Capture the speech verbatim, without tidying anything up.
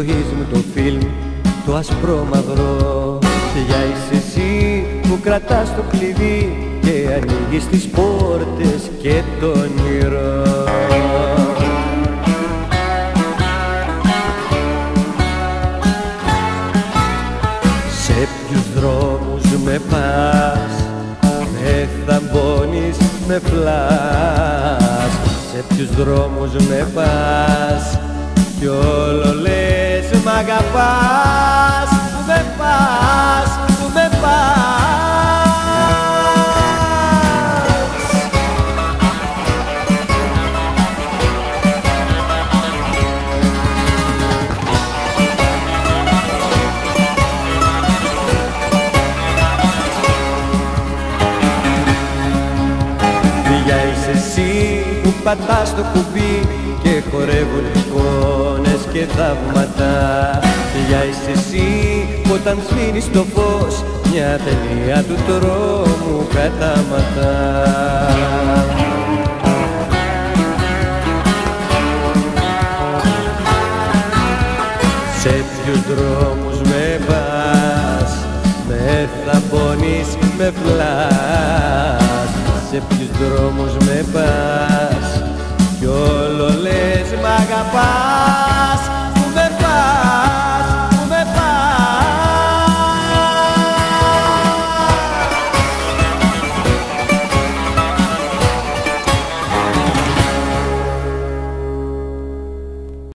ζωής μου το φιλμ, το ασπρόμαυρο. Ποια είσαι εσύ που κρατάς το κλειδί και ανοίγεις τις πόρτες και το όνειρο. Σε ποιους δρόμους με πας, με θαμπώνεις, με φλάς. Σε ποιους δρόμους με πας κι όλο λες μ' αγαπάς. Που με πας, που με πας. Ποια είσαι εσύ που πατάς το κουμπί και χορεύουν εικόνες και θαύματα. Ποια είσαι εσύ που όταν σβήνεις το φως μια ταινία του τρόμου κατάματα. Σε ποιους δρόμους με πας, με θαμπώνεις, με φλάς. Σε ποιους δρόμους με πας κι όλο λες μ' αγαπάς.